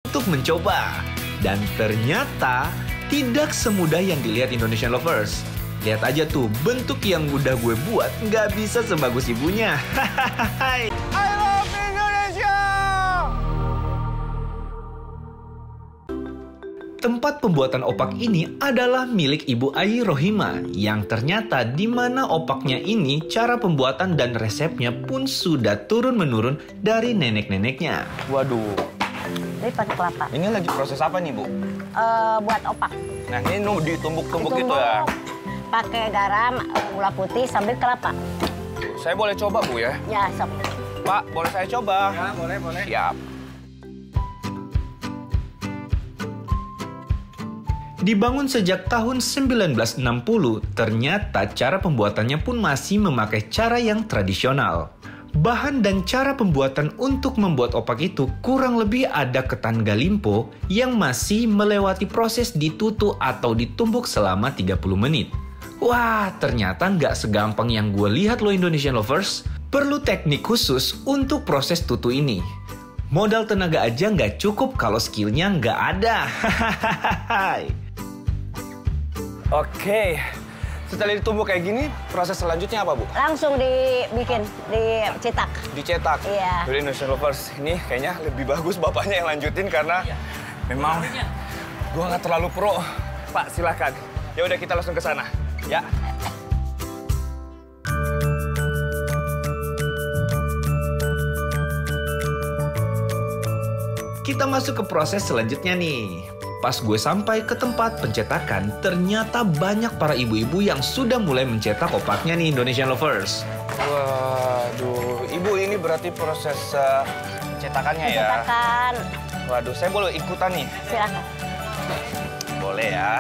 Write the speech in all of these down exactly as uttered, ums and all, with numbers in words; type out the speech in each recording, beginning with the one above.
untuk mencoba. Dan ternyata tidak semudah yang dilihat Indonesian Lovers. Lihat aja tuh, bentuk yang udah gue buat nggak bisa sebagus ibunya. Hahaha. I love Indonesia! Tempat pembuatan opak ini adalah milik Ibu Ayi Rohima, yang ternyata di mana opaknya ini cara pembuatan dan resepnya pun sudah turun-menurun dari nenek-neneknya. Waduh. Ini pakai kelapa. Ini lagi proses apa nih, Bu? Uh, buat opak. Nah, ini nu ditumbuk-tumbuk gitu ya? Pakai garam, gula putih, sambil kelapa. Saya boleh coba, Bu, ya? Ya, sob. Pak, boleh saya coba? Ya, boleh, boleh. Siap. Dibangun sejak tahun sembilan belas enam puluh, ternyata cara pembuatannya pun masih memakai cara yang tradisional. Bahan dan cara pembuatan untuk membuat opak itu kurang lebih ada ketan galimpo yang masih melewati proses ditutu atau ditumbuk selama tiga puluh menit. Wah, ternyata nggak segampang yang gue lihat loh Indonesian Lovers. Perlu teknik khusus untuk proses tutu ini. Modal tenaga aja nggak cukup kalau skillnya nggak ada. Hahaha. Oke. Setelah ditumbuk kayak gini, proses selanjutnya apa, Bu? Langsung dibikin, dicetak. Dicetak. Iya. Jadi Indonesian Lovers, ini kayaknya lebih bagus bapaknya yang lanjutin karena iya. memang gue nggak terlalu pro. Pak, silakan. Ya udah kita langsung ke sana. Ya. Kita masuk ke proses selanjutnya nih. Pas gue sampai ke tempat pencetakan, ternyata banyak para ibu-ibu yang sudah mulai mencetak opaknya nih Indonesian Lovers. Waduh, Ibu ini berarti proses uh, cetakannya ya? Cetakan. Waduh, saya boleh ikutan nih? Silakan. Boleh ya.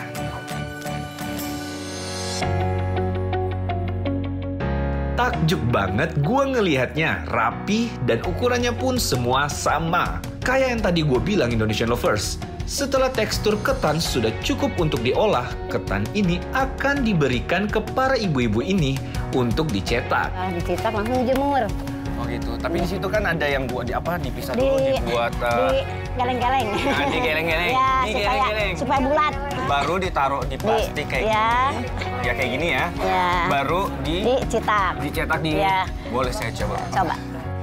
Takjub banget gue ngelihatnya, rapi dan ukurannya pun semua sama. Kayak yang tadi gue bilang Indonesian Lovers. Setelah tekstur ketan sudah cukup untuk diolah, ketan ini akan diberikan ke para ibu-ibu ini untuk dicetak. Nah, dicetak langsung jemur. Oh gitu. Tapi di situ kan ada yang buat di apa? Dipisah Di, dulu, dibuat uh, di geleng-geleng. Nah, digeleng-geleng. Ya, Digeleng-geleng. supaya, supaya bulat. Baru ditaruh di plastik kayak ya. gini. Ya kayak gini ya. Ya. Baru di dicetak. Dicetak di. Ya. Boleh saya coba? Coba.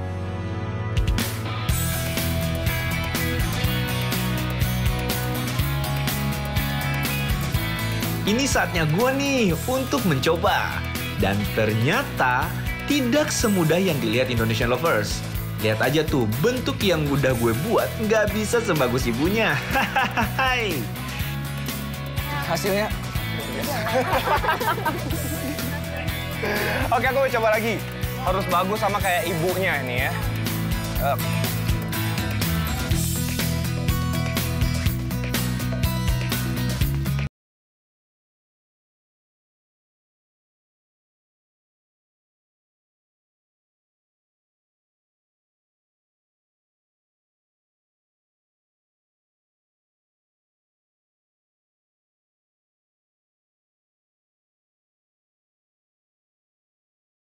Ini saatnya gue nih untuk mencoba. Dan ternyata tidak semudah yang dilihat Indonesian Lovers. Lihat aja tuh, bentuk yang udah gue buat nggak bisa sebagus ibunya. Hahaha. Hasilnya. Oke, aku mau coba lagi. Harus bagus sama kayak ibunya ini ya. Uh.